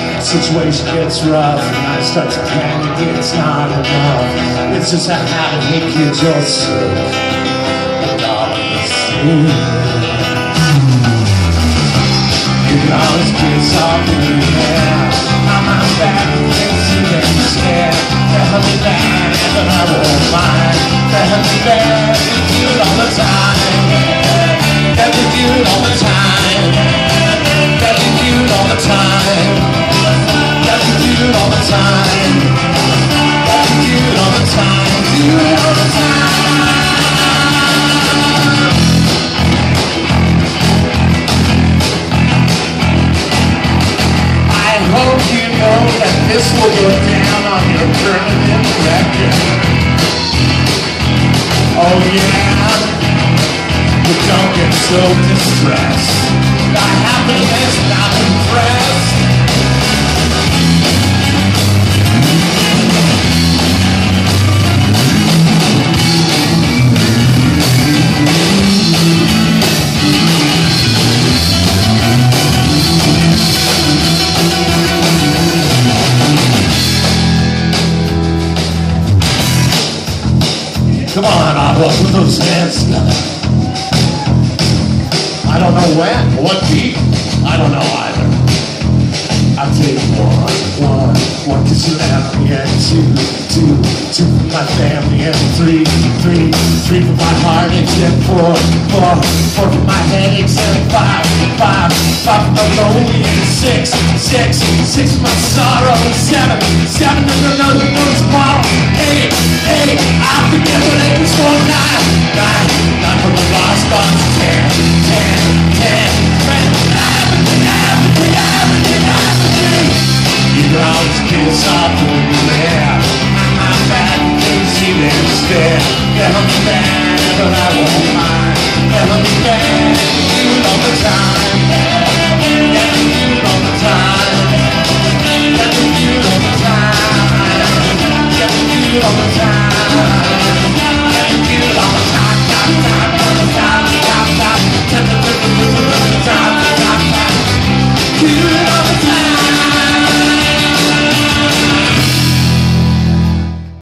Situation gets rough and I start to panic. It's not enough. It's just a habit. Hey kids, you're sick. And all the same. You can always kiss off in your hair. I'm not bad. Things you get me scared. Tell me that, but I won't mind. Tell me that we do it all the time. That we do it all the time. That we do it all the time. That we do it all the time. That we do it all the time. Do it all the time. I hope you know that this will go down on your permanent record. Oh yeah, but don't get so distressed. I happiness, not impressed. Come on, I'll put those hands together. I don't know when, what beat, I don't know either. I'll take one to surround me, and two for my family, and three for my heartaches, and four for my headaches, and five for my lonely, and six for my sorrow, and seven for another one's ball, eight, I forget what it was for, nine for the lost ones, ten, you can always kiss off when you're there. I'm bad, lazy, then stare. Tell me bad, but I won't mind. Tell me bad, do it all the time.